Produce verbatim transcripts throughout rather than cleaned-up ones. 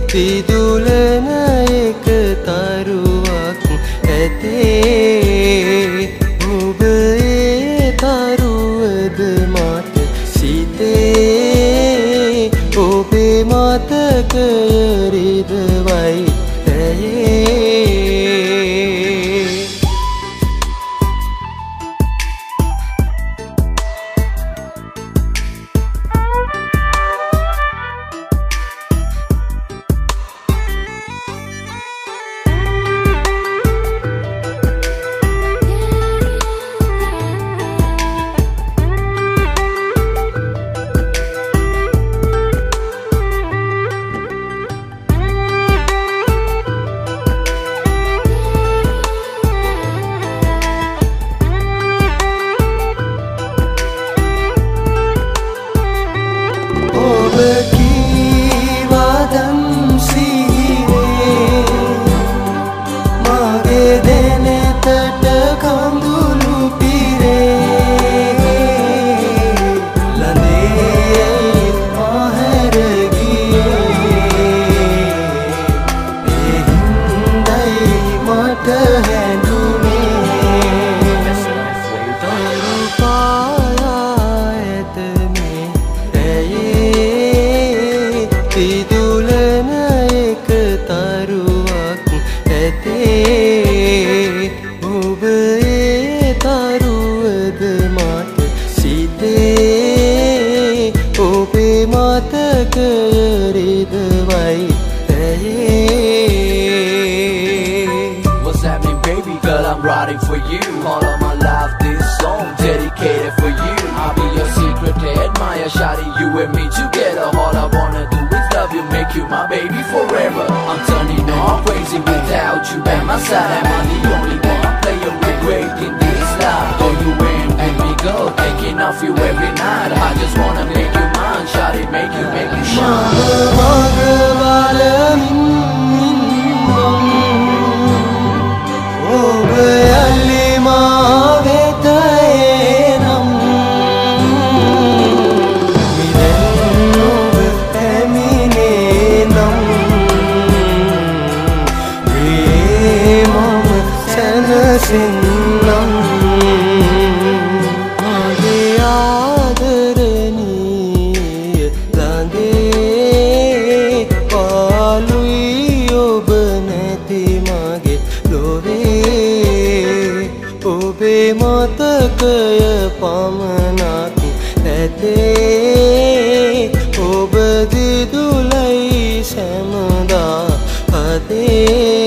තිදුලන එක තරුවක් ඇතේ ඔබ ඒ තරුවද මට සිතේ ඔබේ මතකය රිදවයි ඇයේ තිදුලන එක තරුවක් ඇතේ ඔබ ඒ තරුවද මට සිතේ ඔබේ මතකය රිදවයි ඇයේ What's happening baby girl I'm writing for you all of my life this song dedicated for you I'll be your secret admirer shawty you and me together all I wanna do love you, make you my baby forever I'm turning all crazy without you by my side Am I the only one player with great in this life? Though you in with me girl, thinking of you every night I just wanna make you mine, shawty, make you, make you shine සින්නම් මගේ ආදරණීය ළඟේ පාළුයි ඔබ නැති මගේ ලොවේ ඔබේ මතකය පමණක් ඇතේ ඔබ දිදුලයි සැමදා හදේ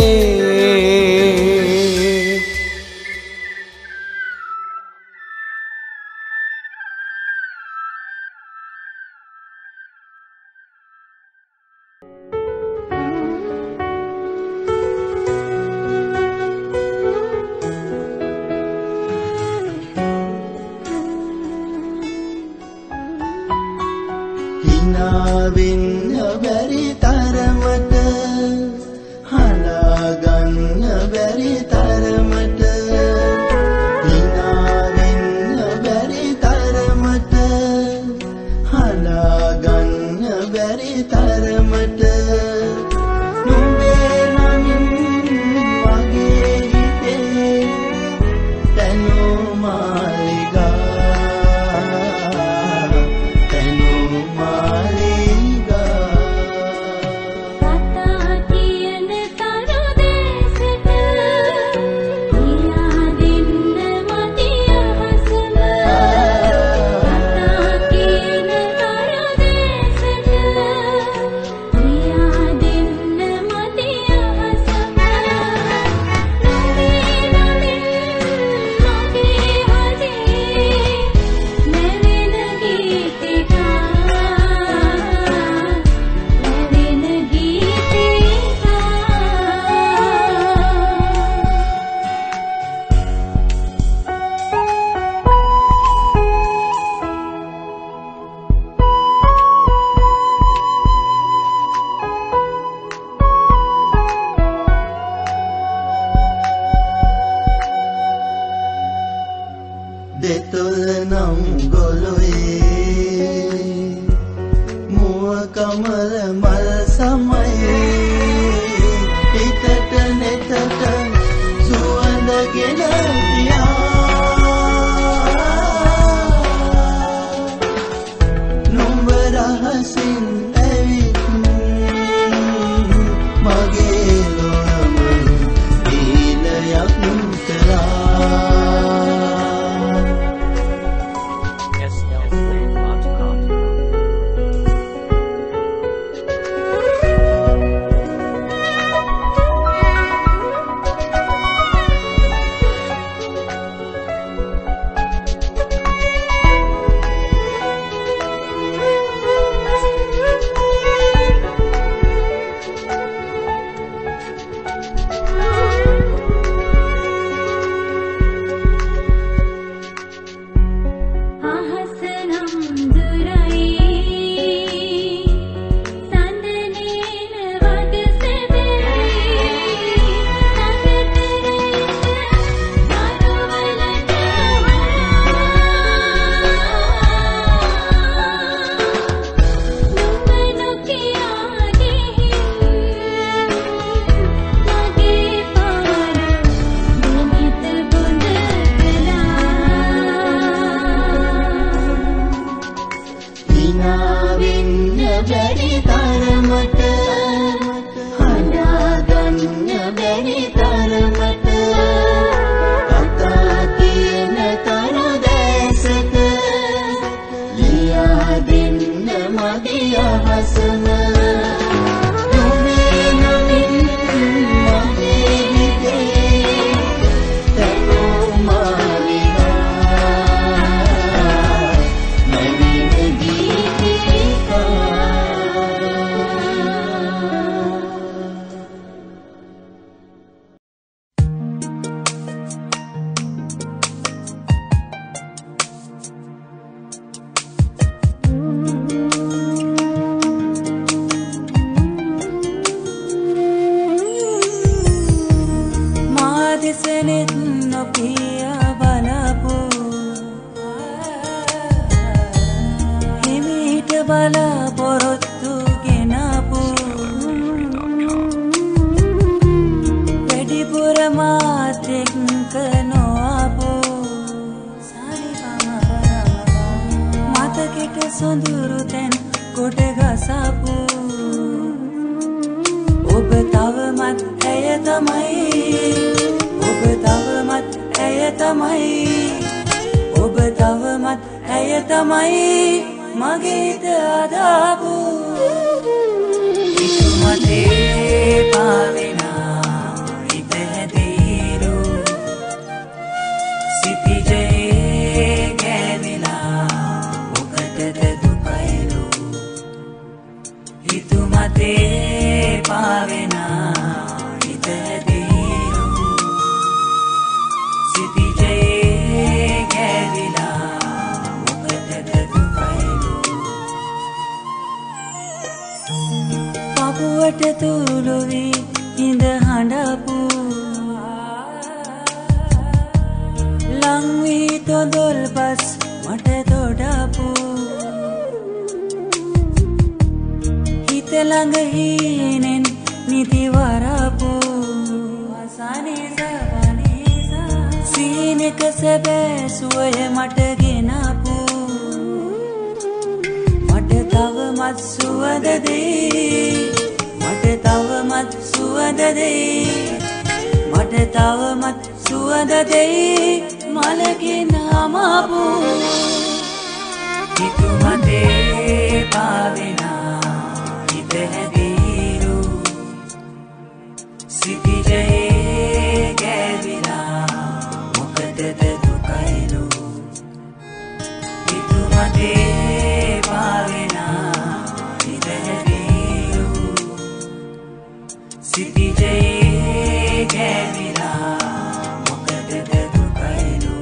හිනාවෙන්න බැරි තරමට හඬා සොඳුරු තැන් කොට ගසපු ඔබ තවමත් ඇය තමයි ඔබ තවමත් ඇය තමයි ඔබ තවමත් ඇය තමයි මගේ හිත අදාපු හිතු මතේ පාවෙනා හිත හැදීරු සිතිජයේ කැවිලා මොකටද දුකයිලු හිතු මතේ පාවෙනා හිත හැදීරු සිතිජයේ කැවිලා මොකටද දුකයිලු පපුවට තුළු වී ඉඳ හඬපු ලං වී තොඳොල් පස් මට තොඩපු හිත ළඟ හීනෙන් නිදි වරපු සීනක සැබෑ සුවය මට ගෙනපු මට තවමත් සුවඳ දෙයි මට තවමත් සුවඳ දෙයි මට තවමත් සුවඳ දෙයි මලකින් අමපු හිතු මතේ පාවෙනා හිත හැදීරු සිතිජයේ කැවිලා මොකටද දුකයිලු හිතු මතේ පාවෙනා හිත හැදීරු සිතිජයේ කැවිලා මොකටද දුකයිලු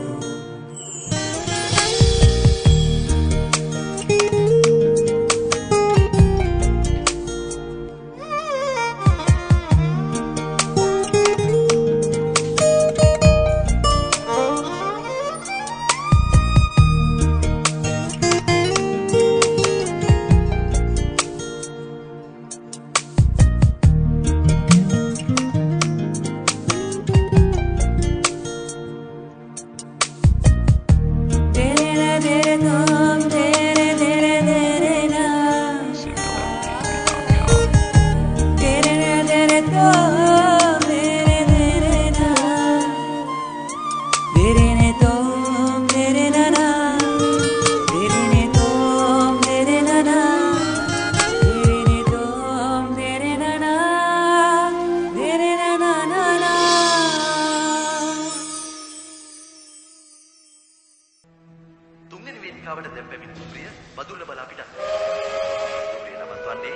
තුන්වෙනි වේදිකාවට දැන් පැමිණ ප්‍රිය බදුල්ල බලා පිටත්. ප්‍රිය නවත්වන්නේ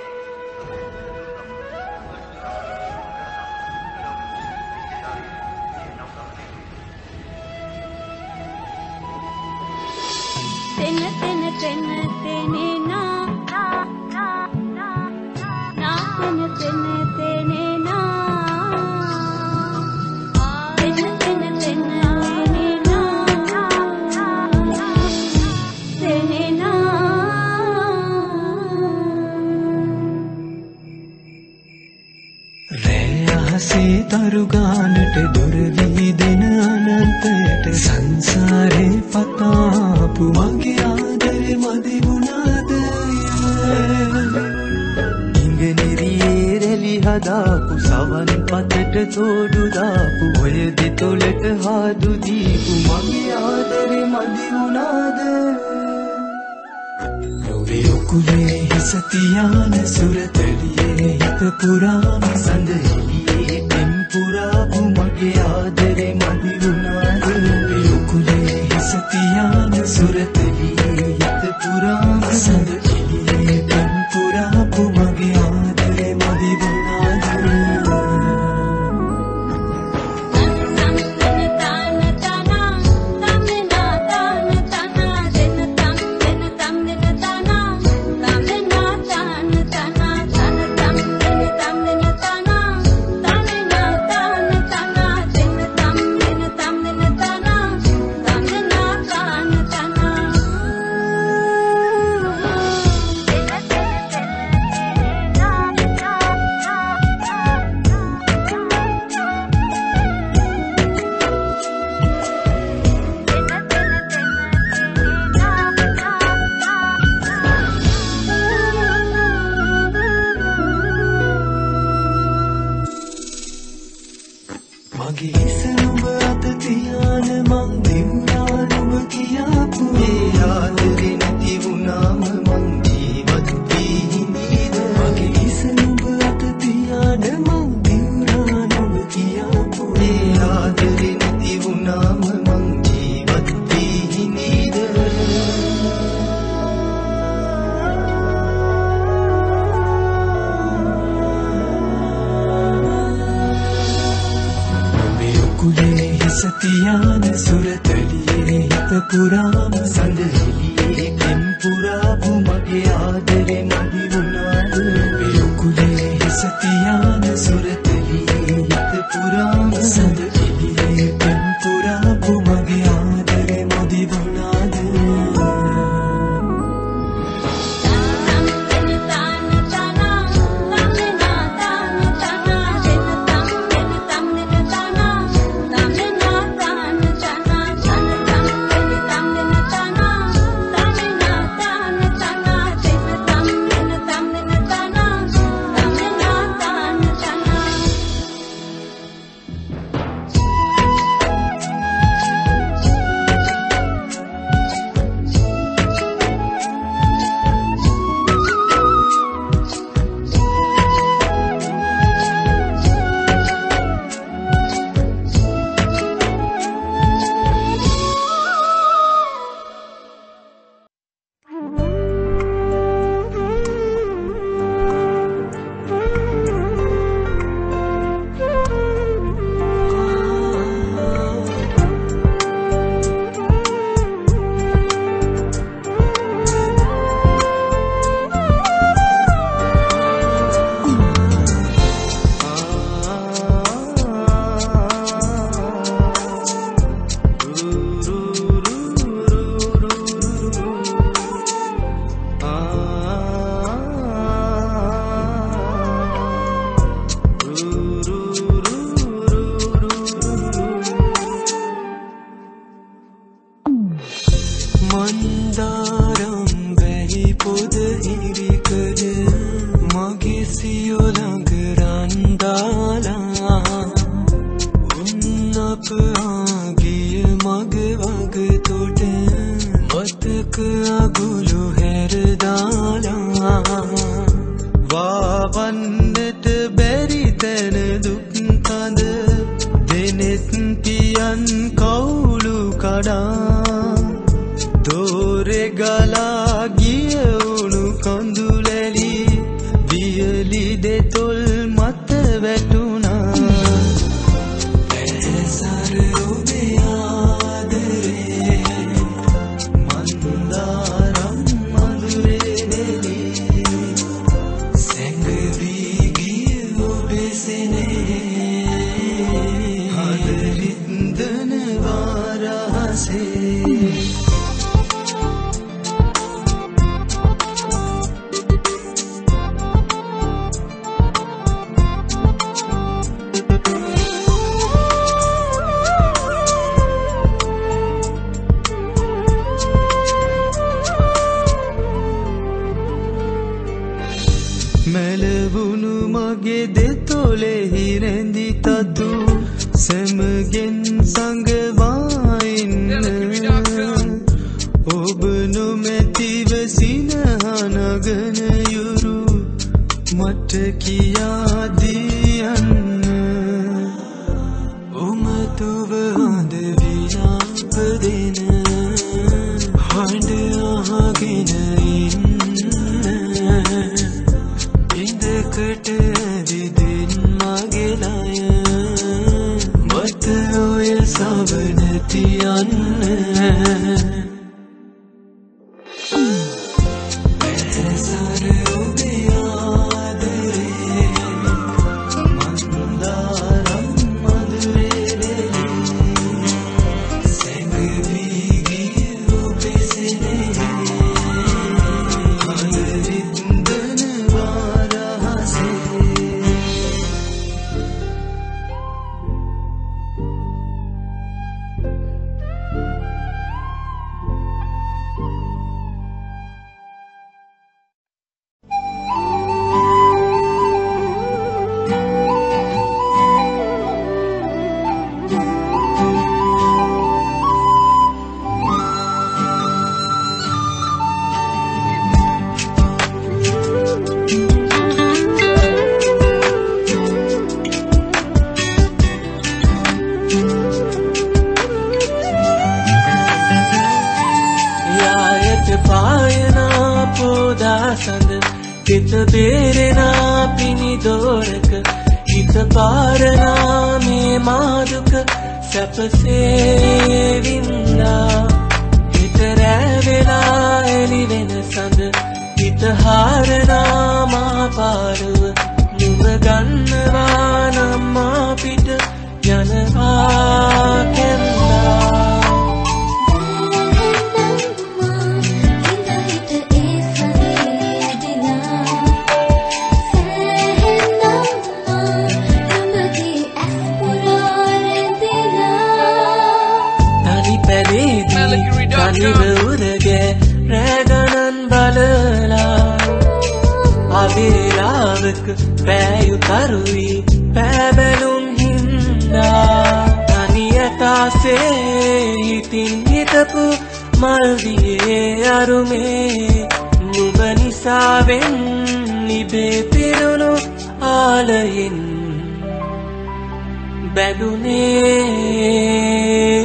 තෙන තෙන තෙන තෙනේ නා නා නා නා තෙන තෙන තෙනේ නා තෙන තෙන තෙන තෙනේ නා තෙනේ නා රෑ අහසේ තරු ගානට දොර වී දෙන අනන්තයට සංසාරේ පතාපු මගේ ආදරේ මදි වුණාද ඉංගනිරියේ රැලි හදාපු සවන් පතට තෝඩු දාපු ඔය දෙතොලට හාදු දීපු මගේ ආදරේ මදි වුණාද ලොවේ ඔකුලේ හිස තියාන සුරතලියේ හිත පුරාම සඳ එළියේ පෙම් පුරාපු මගේ ආදරේ මදි වුණාද ලොවේ ඔකුලේ හිස තියාන සුරතලියේ හිත පුරාම සඳ එළියේ පෙම් පුරාපු මගේ ආදරේ මදි වුණාද හිසතියාන සුරතලියේ හිත පුරාම සඳ එළියේ පෙම්පුරාපු මගේ ආදරේ මදි වුණාද ඔබේ උකුලේ හිසතියාන සුරතලියේ හිත පුරාම සඳ එළියේ පෙම්පුරාපු මගේ ආදරේ මදි වුණාද සැපසේ වින්දා හිත රැවෙලා එළි වෙන සඳ හිත හාරනා මා පාරුව නුඹ ගන්නවා නම් අපිට යනවා කැන්දා නිවුරගේ රැගණන් බලලා අවිලාවක පෑයු කරුයි පැබැලුම් හින්දා තනියතාසේ හිතින් හිටපු මල්දියේ අරුමේ නුඹ නිසාවෙන් නිබේ පිරුණු ආලයෙන් බැඳුනේ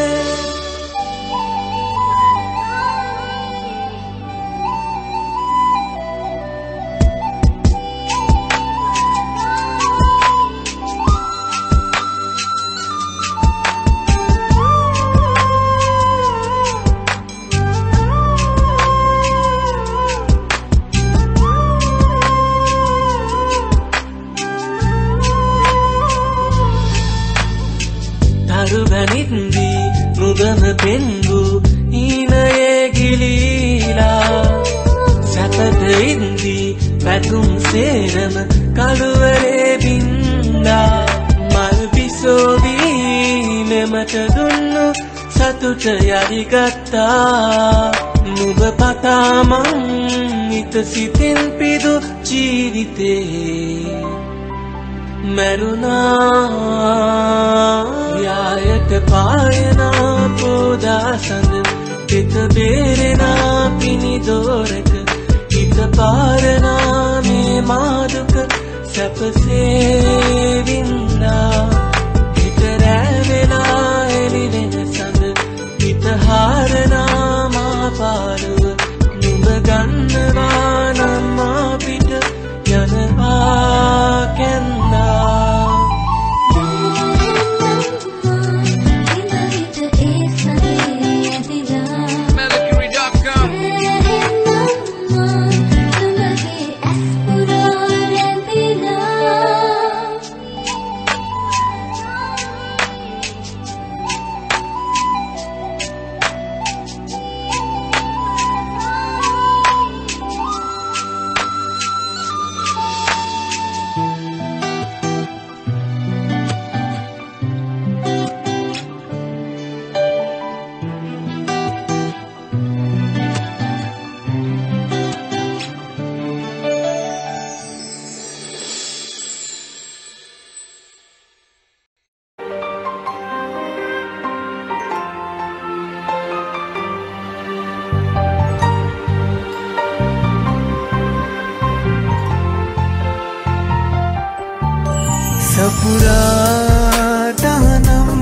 රුබනින්දී නුඹම පෙන්වු ඊනයේ ගිලීලා සැපද ඉන්දී පැතුම් සේරම කළුවරේ බින්දා මල් පිසෝවී මෙමට දුන්නු සතුට යරිගත්තා නුඹ පතාමං හිත සිතෙන් පිදු ජීවිතේ මරුණා යායට පායනා පෝදා සඳ හිත බේරෙනා පිනිදෝරක හිත පාරනා මේ මාදුක සැපසේ වින්දා හිත රැවෙලා එළි වෙන සඳ හිත හාරනා මා පාරුව නුඹ ගන්නවා නම් අපිට යනවා කැන්දා සපුරා දහනම්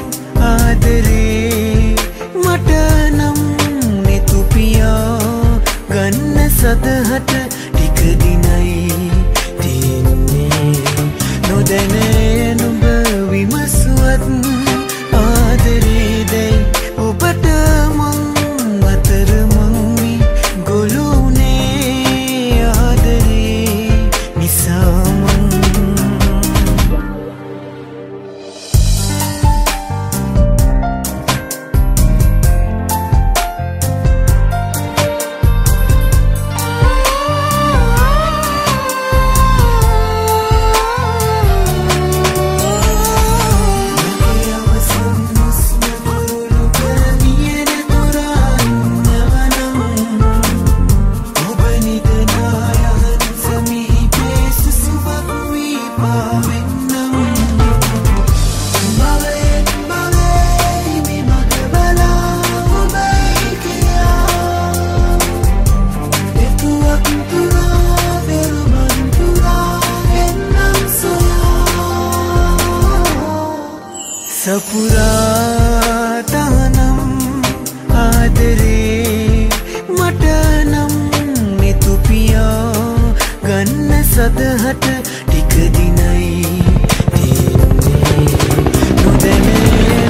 ආදරේ මට නම් නෙතුපියා ගන්න සදහට ටික දිනයි තියන්නේ නොදැන නුඹ විමසුවත් ආදරේ දැයි ඔබට මං අතර මං ගොළුනේ ආදරේ නිසා සපුරා දහනම් ආදරේ මට නම් නෙතුපියා ගන්න සදහට ටික දිනයි තියන්නේ නොදැන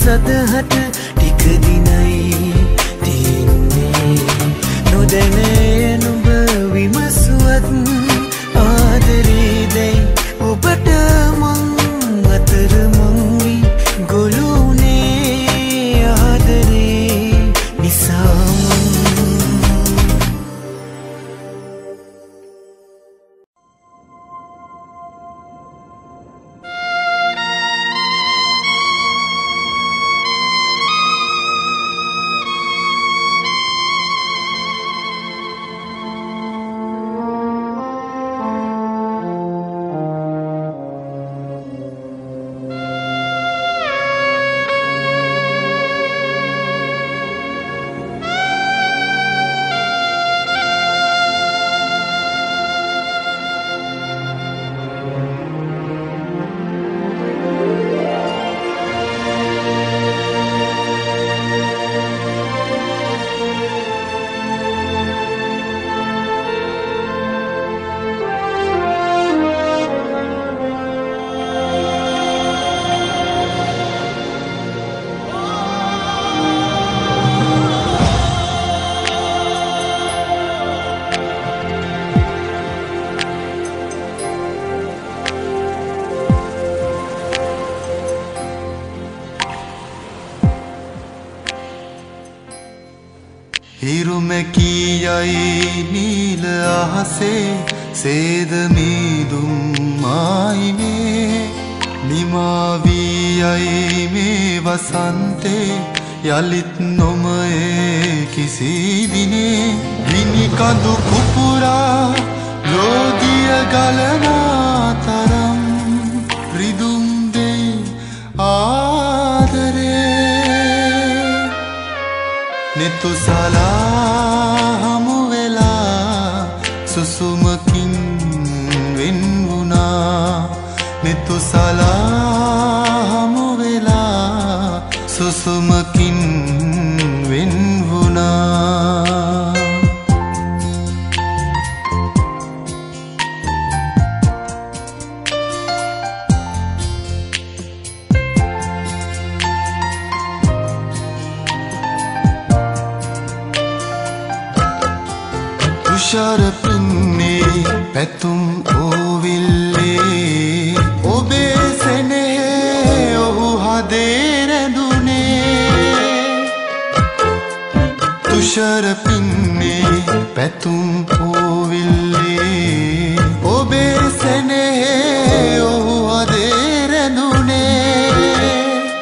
සදහට ටික දිනයි තින්නේ නොදැන නුඹ විමසුවත් ආදරේ දැයි ඔබට මං අතර මං වී ගොළුනේ ආදරේ නිසා හිරුමැකියයි නීල අහසේ සේද මීදුම් මායිමේ නිමාවීයයි මේ වසන්තේ යලිත් නොමයේ කිසි දිනේ ගිනි කඳු කුපුරා රෝදිය ගලනා තරම් රිදුම් දෙයි ආදරේ නිතුසලා හමු වෙලා සුසුමකින් වෙන් වුණා නිතුසලා හමු වෙලා සුසුමකින් වෙන් වුණා තුෂාර පින්නේ පැතුම් ඕවිල්ලේ ඔබේ සෙනෙහේ ඔහු හදේ රැඳුනේ තුෂාර පින්නේ පැතුම් ඕවිල්ලේ ඔබේ සෙනෙහේ ඔහු හදේ රැඳුනේ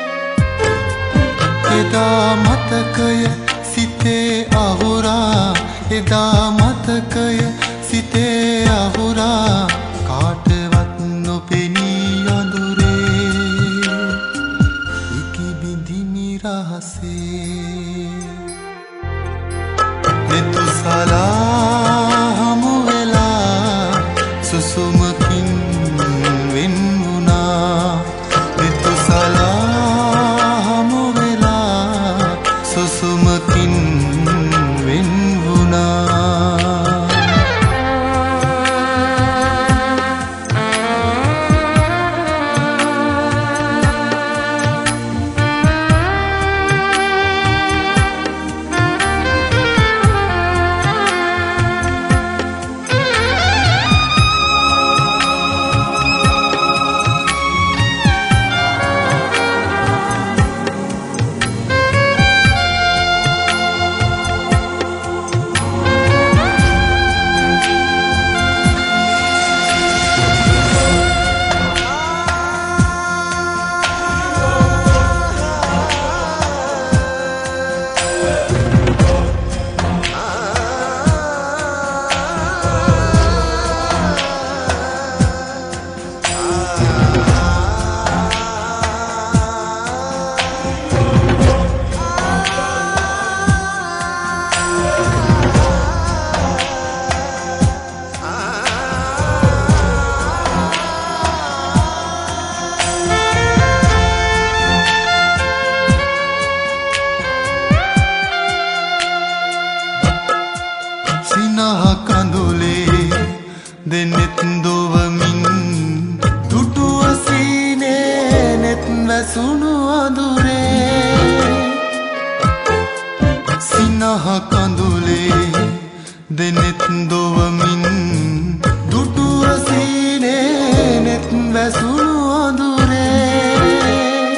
එදා මතකය සිතේ අහුරා එදා මතකය සිතේ අහුරා කාටවත් නොපෙනී අඳුරේ ඉකිබිඳිමි රහසේ නිතුසලා හමු වෙලා සුසුමකින් වෙන් වුණා නිතුසලා හමු වෙලා සුසුමකින් වෙන් දෙනෙත් දොවමින් දුටුව සීනේ නෙත් වැසුණු අඳුරේ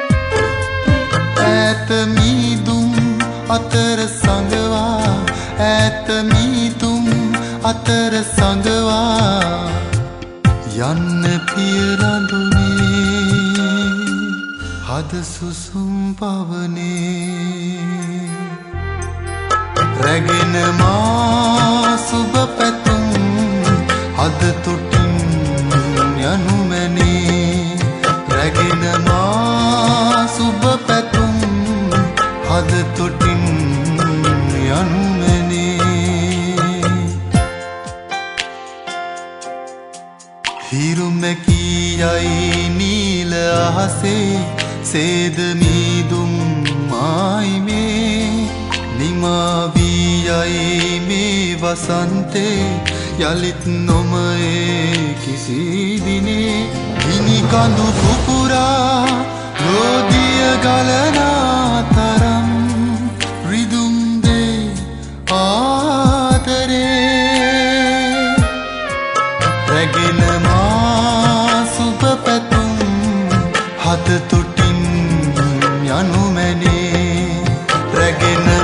ඈත මීදුම් අතර සංගවා ඈත මීදුම් අතර සංගවා යන්න පිය රඳුනේ හද සුසුම් පවනේ රැගෙන මා සුබ පැතුම් හද තොටින් යනු මැනේ රැගෙන මා සුබ පැතුම් හද තොටින් යනු මැනේ හිරු මැකී යයි නීල අහසේ සේද මීදුම් මායිමේ නිමා වී යයි මේ වසන්තේ යලිත් නොමයේ කිසි දිනේ ගිනි කඳු පුපුරා රෝදිය ගලනා තරම් රිදුම් දේ ආදරේ රැගෙන මා සුබ පැතුම් හද තොටින් යනු මැනේ රැගෙන